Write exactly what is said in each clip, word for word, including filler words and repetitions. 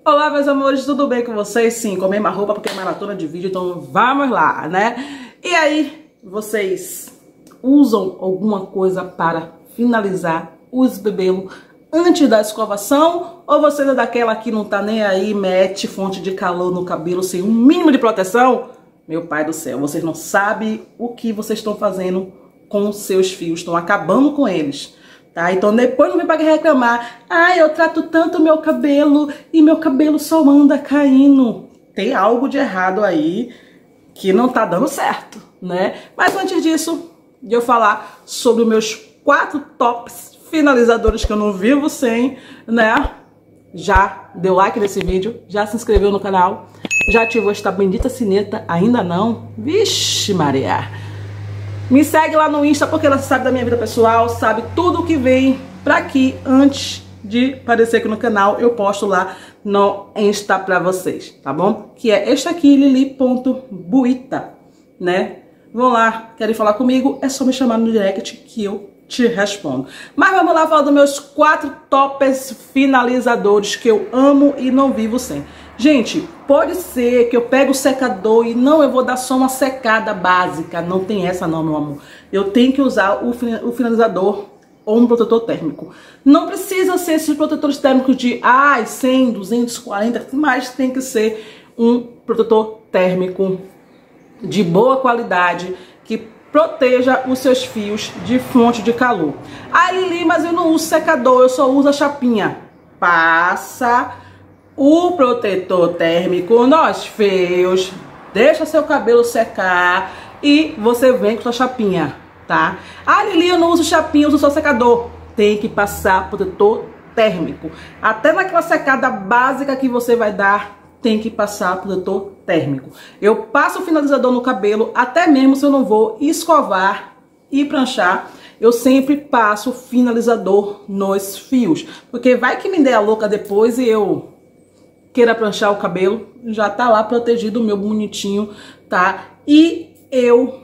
Olá, meus amores, tudo bem com vocês? Sim, com a mesma roupa porque é maratona de vídeo, então vamos lá, né? E aí, vocês usam alguma coisa para finalizar os bebelos antes da escovação? Ou você é daquela que não tá nem aí, mete fonte de calor no cabelo sem um mínimo de proteção? Meu pai do céu, vocês não sabem o que vocês estão fazendo com os seus fios, estão acabando com eles. Tá? Então depois não vem para reclamar. Ah, eu trato tanto meu cabelo e meu cabelo só anda caindo. Tem algo de errado aí que não tá dando certo, né? Mas antes disso, de eu falar sobre os meus quatro tops finalizadores que eu não vivo sem, né? Já deu like nesse vídeo, já se inscreveu no canal, já ativou esta bendita sineta? Ainda não? Vixe Maria! Me segue lá no Insta porque ela sabe da minha vida pessoal, sabe tudo o que vem pra aqui antes de aparecer aqui no canal. Eu posto lá no Insta pra vocês, tá bom? Que é este aqui, lili ponto buita, né? Vão lá, querem falar comigo? É só me chamar no direct que eu te respondo. Mas vamos lá falar dos meus quatro tops finalizadores que eu amo e não vivo sem. Gente, pode ser que eu pegue o secador e não, eu vou dar só uma secada básica. Não tem essa não, meu amor. Eu tenho que usar o, o finalizador ou um protetor térmico. Não precisa ser esses protetores térmicos de ai, cem, duzentos e quarenta, mas tem que ser um protetor térmico de boa qualidade que proteja os seus fios de fonte de calor. Ah, Lili, mas eu não uso secador, eu só uso a chapinha. Passa o protetor térmico nos fios, deixa seu cabelo secar e você vem com sua chapinha, tá? Ah, Lili, eu não uso chapinha, eu uso só secador. Tem que passar protetor térmico. Até naquela secada básica que você vai dar, tem que passar protetor térmico. Eu passo o finalizador no cabelo, até mesmo se eu não vou escovar e pranchar, eu sempre passo o finalizador nos fios. Porque vai que me dê a louca depois e eu queira pranchar o cabelo, já tá lá protegido o meu bonitinho, tá? E eu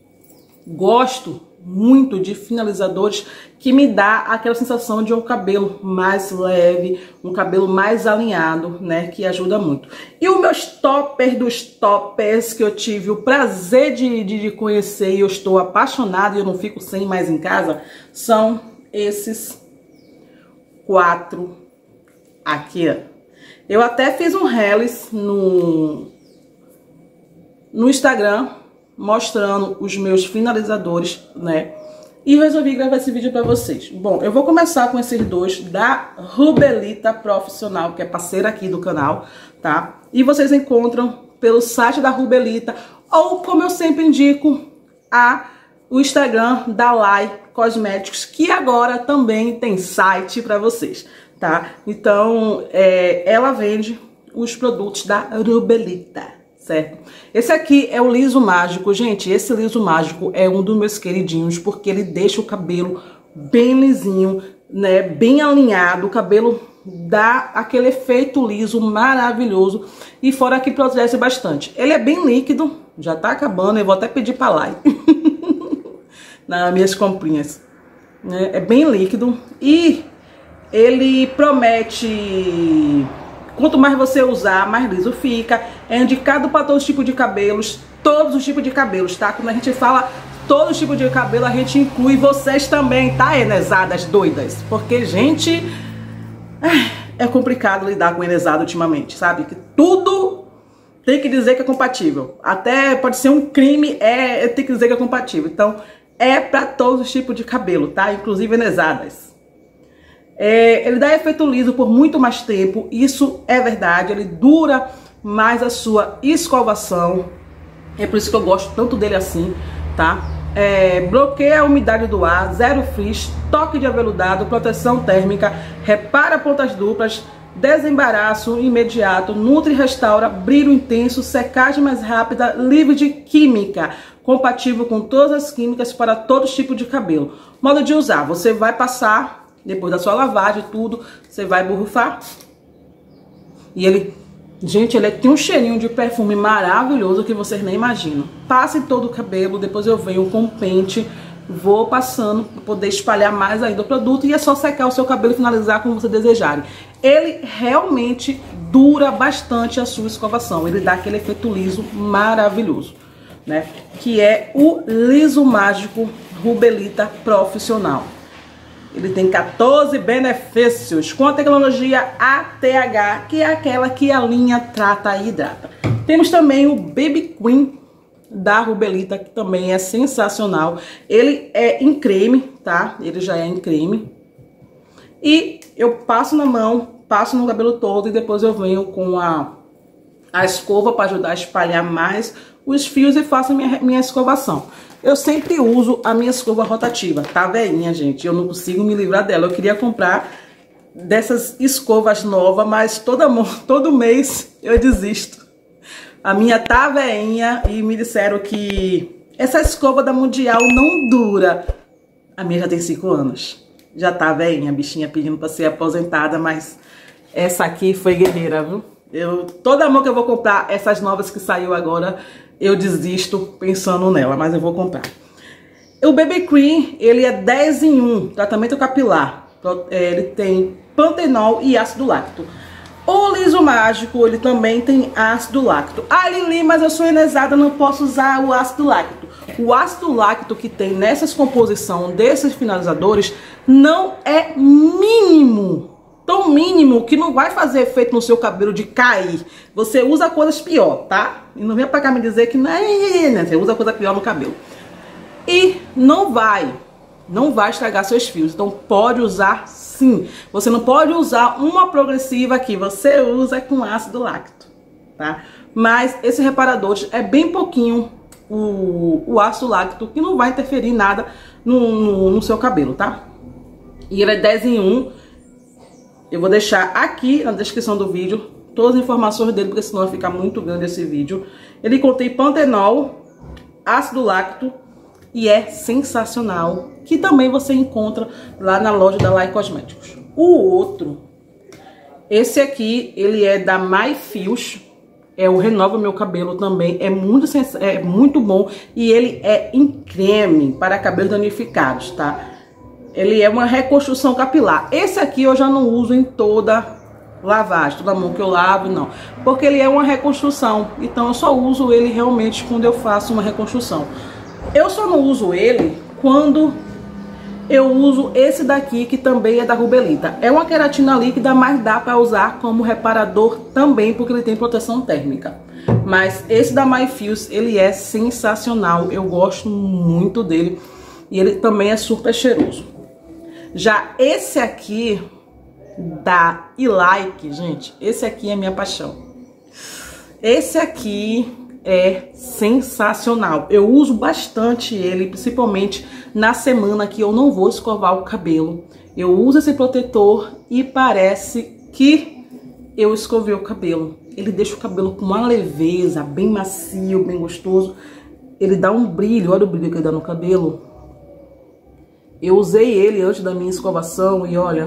gosto muito de finalizadores que me dá aquela sensação de um cabelo mais leve, um cabelo mais alinhado, né? Que ajuda muito. E os meus toppers dos toppers que eu tive o prazer de, de, de conhecer e eu estou apaixonada e eu não fico sem mais em casa, são esses quatro aqui, ó. Eu até fiz um reels no, no Instagram mostrando os meus finalizadores, né? E resolvi gravar esse vídeo pra vocês. Bom, eu vou começar com esses dois da Rubelita Profissional, que é parceira aqui do canal, tá? E vocês encontram pelo site da Rubelita ou, como eu sempre indico, a, o Instagram da Lai Cosméticos, que agora também tem site pra vocês. Tá? Então, é, ela vende os produtos da Rubelita, certo? Esse aqui é o liso mágico. Gente, esse liso mágico é um dos meus queridinhos, porque ele deixa o cabelo bem lisinho, né? Bem alinhado, o cabelo dá aquele efeito liso maravilhoso e fora que protege bastante. Ele é bem líquido, já tá acabando, eu vou até pedir pra lá nas minhas comprinhas. É bem líquido e ele promete, quanto mais você usar, mais liso fica. É indicado para todos os tipos de cabelos, todos os tipos de cabelos, tá? Quando a gente fala todos os tipos de cabelo, a gente inclui vocês também, tá, enesadas doidas? Porque, gente, é complicado lidar com enesado ultimamente, sabe? Que tudo tem que dizer que é compatível. Até pode ser um crime, é, tem que dizer que é compatível. Então, é para todos os tipos de cabelo, tá? Inclusive enesadas. É, ele dá efeito liso por muito mais tempo, isso é verdade, ele dura mais a sua escovação, é por isso que eu gosto tanto dele assim, tá? É, bloqueia a umidade do ar, zero frizz, toque de aveludado, proteção térmica, repara pontas duplas, desembaraço imediato, nutre e restaura, brilho intenso, secagem mais rápida, livre de química, compatível com todas as químicas para todo tipo de cabelo. Modo de usar, você vai passar depois da sua lavagem e tudo, você vai borrifar. E ele, gente, ele tem um cheirinho de perfume maravilhoso que vocês nem imaginam. Passa em todo o cabelo, depois eu venho com pente, vou passando para poder espalhar mais ainda o produto. E é só secar o seu cabelo e finalizar como você desejarem. Ele realmente dura bastante a sua escovação. Ele dá aquele efeito liso maravilhoso, né? Que é o Liso Mágico Rubelita Profissional. Ele tem quatorze benefícios com a tecnologia A T H, que é aquela que a linha trata e hidrata. Temos também o Baby Cream da Rubelita, que também é sensacional. Ele é em creme, tá? Ele já é em creme. E eu passo na mão, passo no cabelo todo e depois eu venho com a, a escova para ajudar a espalhar mais os fios e faço a minha, minha escovação. Eu sempre uso a minha escova rotativa, tá velhinha, gente? Eu não consigo me livrar dela. Eu queria comprar dessas escovas novas, mas toda, todo mês eu desisto. A minha tá velhinha e me disseram que essa escova da Mundial não dura. A minha já tem cinco anos. Já tá velhinha, a bichinha pedindo pra ser aposentada, mas essa aqui foi guerreira, viu? Eu, toda mão que eu vou comprar, essas novas que saiu agora, eu desisto pensando nela, mas eu vou comprar. O Baby Cream, ele é dez em um, tratamento capilar. Ele tem pantenol e ácido láctico. O Liso Mágico, ele também tem ácido láctico. Ah, Lili, mas eu sou inesada, não posso usar o ácido láctico. O ácido láctico que tem nessas composições desses finalizadores não é mínimo. Tão mínimo que não vai fazer efeito no seu cabelo de cair. Você usa coisas pior, tá? E não vem pra cá me dizer que não é, né? Você usa coisa pior no cabelo. E não vai, não vai estragar seus fios. Então pode usar sim. Você não pode usar uma progressiva aqui. Você usa com ácido láctico, tá? Mas esse reparador é bem pouquinho o, o ácido láctico, que não vai interferir em nada no, no, no seu cabelo, tá? E ele é dez em um. Eu vou deixar aqui na descrição do vídeo todas as informações dele, porque senão vai ficar muito grande esse vídeo. Ele contém pantenol, ácido láctico e é sensacional. Que também você encontra lá na loja da Lai Cosméticos. O outro, esse aqui, ele é da MyFeels. É o Renova Meu Cabelo também. É muito, é muito bom. E ele é em creme para cabelos danificados, tá? Ele é uma reconstrução capilar. Esse aqui eu já não uso em toda lavagem, toda mão que eu lavo, não. Porque ele é uma reconstrução. Então eu só uso ele realmente quando eu faço uma reconstrução. Eu só não uso ele quando eu uso esse daqui, que também é da Rubelita. É uma queratina líquida, mas dá para usar como reparador também, porque ele tem proteção térmica. Mas esse da MyFeels, ele é sensacional. Eu gosto muito dele. E ele também é super cheiroso. Já esse aqui da E-Like, gente, esse aqui é minha paixão. Esse aqui é sensacional. Eu uso bastante ele, principalmente na semana que eu não vou escovar o cabelo. Eu uso esse protetor e parece que eu escovei o cabelo. Ele deixa o cabelo com uma leveza, bem macio, bem gostoso. Ele dá um brilho, olha o brilho que ele dá no cabelo. Eu usei ele antes da minha escovação e olha,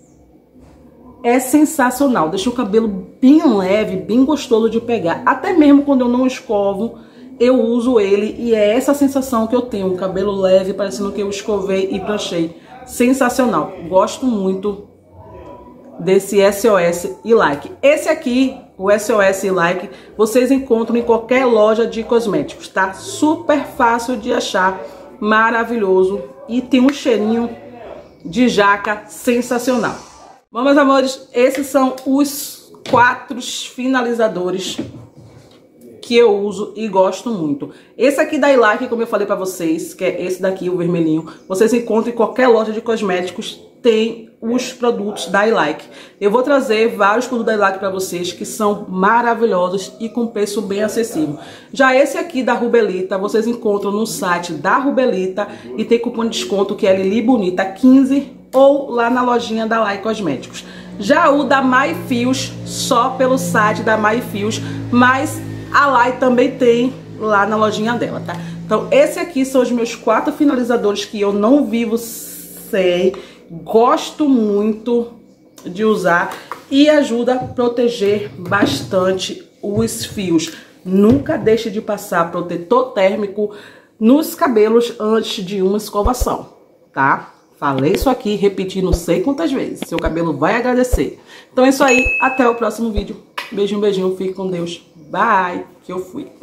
é sensacional. Deixa o cabelo bem leve, bem gostoso de pegar. Até mesmo quando eu não escovo, eu uso ele e é essa sensação que eu tenho. Um cabelo leve, parecendo que eu escovei e pranchei. Sensacional. Gosto muito desse S O S E-Like. Esse aqui, o S O S E-Like, vocês encontram em qualquer loja de cosméticos, tá? Super fácil de achar, maravilhoso. E tem um cheirinho de jaca sensacional. Bom, meus amores, esses são os quatro finalizadores que eu uso e gosto muito. Esse aqui da E-Like, como eu falei pra vocês, que é esse daqui, o vermelhinho, vocês encontram em qualquer loja de cosméticos, tem os produtos da E-Like. Eu vou trazer vários produtos da E-Like pra vocês que são maravilhosos e com preço bem acessível. Já esse aqui da Rubelita, vocês encontram no site da Rubelita e tem cupom de desconto que é Lili Bonita quinze ou lá na lojinha da Lai Cosméticos. Já o da MyFeels, só pelo site da MyFeels, mas a Lai também tem lá na lojinha dela, tá? Então, esse aqui são os meus quatro finalizadores que eu não vivo sem, gosto muito de usar e ajuda a proteger bastante os fios. Nunca deixe de passar protetor térmico nos cabelos antes de uma escovação, tá? Falei isso aqui, repeti não sei quantas vezes. Seu cabelo vai agradecer. Então é isso aí. Até o próximo vídeo. Beijinho, beijinho. Fique com Deus. Bye. Que eu fui.